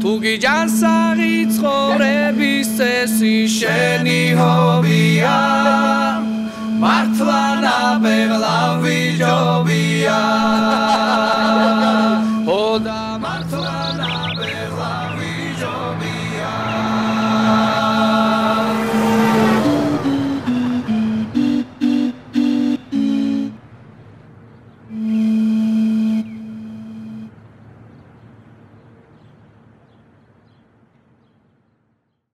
თუ გიჯანსაღი ცხოვრების წესი შენი ჰობია მართლა ნაბეღლა ვიჯობია